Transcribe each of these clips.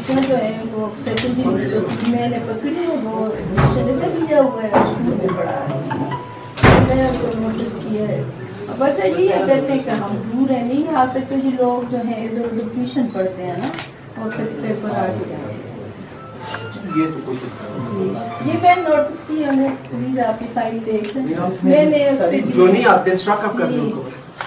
بچیاں جو ہیں وہ سیکنڈری میں نے پکڑی ہے وہ ایڈمیشن ادھر لیا ہوا ہے اسکول میں پڑھا ہے میں نے نوٹس کیا ہے. وجہ یہ کہتے ہیں کہ ہم دور ہیں نہیں آ سکتے جی لوگ جو ہیں ادھر ادھر ٹیوشن پڑھتے ہیں نا اور پھر پیپر آ کے یہ میں نوٹس کی ہم نے پلیز آپ کی فائل دیکھ میں نے جو نہیں آتے اسٹاک اپ کرتے ہیں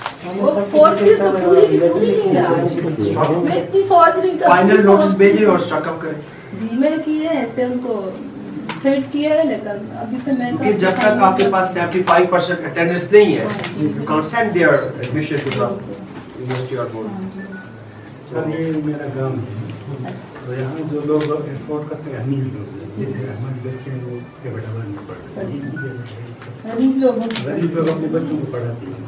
فائنل نوٹس بھیجے اور اسٹاک اپ کریں. جی میں نے کیے ہیں ایسے ان کو ٹریٹ کیا ہے لیکن ابھی سے میں جب تک آپ کے پاس 75% اٹینڈنس نہیں ہے you can't send their admission to the university or board. سر یہ میرا گاؤں ہے تو یہاں جو لوگ افورڈ کرتے ہیں امیر لوگ جیسے ہمارے بچے ہیں وہ پرائیویٹ میں نہیں پڑھتے غریب لوگ اپنے بچوں کو پڑھاتے ہیں.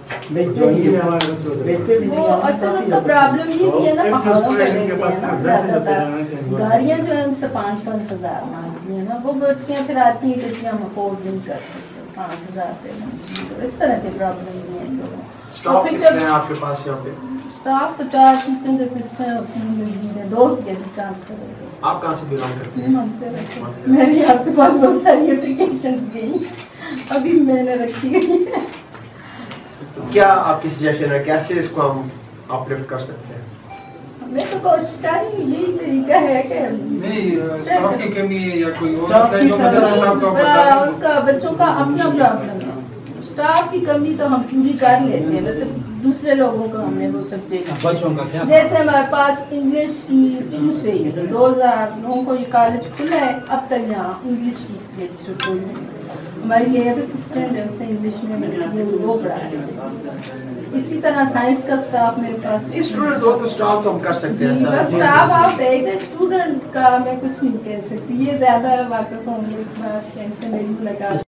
وہ اصل ان کا پرابلم یہ بھی ہے نا پہاڑوں پہ رہتے ہیں نا گاڑیاں جو ہیں ان سے 5,000 مانگتی ہیں نا وہ بچیاں پھر آتی ہیں کہ ہم افورڈ نہیں کر سکتے 5,000 پہ تو اس طرح کے پرابلم بھی ہیں. اسٹاف کتنے ہیں آپ کے پاس یہاں پہ؟ اسٹاف تو 4 ٹیچنگ اسسٹنٹ اور 3 لڑکی ہیں 2 کے ٹرانسفر ہو گئے. آپ کہاں سے بلانگ کرتے ہیں؟ میں بھی آپ کے پاس بہت ساری اپلیکیشنز گئی ابھی میں نے رکھی گئی ہے. کیا آپ کی سجیشن ہے کیسے اس کو ہم اپلفٹ کر سکتے ہیں؟ میں تو کوشش کر رہی ہوں یہی طریقہ ہے کہ نہیں اسٹاف کی کمی ہے یا کوئی اور ہے جو مدرسہ صاحب کو بتا ان کا بچوں کا اپنا پرابلم ہے. اسٹاف کی کمی تو ہم پوری کر لیتے ہیں مطلب دوسرے لوگوں کا ہم نے وہ سبجیکٹ بچوں کا کیا جیسے ہمارے پاس انگلش کی شروع سے ہی 2009 کو یہ کالج کھلا ہے اب تک یہاں انگلش کی شروع ہے. ہماری لیب اسسٹنٹ ہے اس نے انگلش میں وہ پڑھاتے ہیں. اسی طرح سائنس کا اسٹاف میرے پاس اسٹوڈنٹ ہو تو اسٹاف تو ہم کر سکتے ہیں سر. اسٹاف آپ ایک اسٹوڈنٹ کا میں کچھ نہیں کہہ سکتی یہ زیادہ واقف ہوں گے اس بات سے ان سے میری ملاقات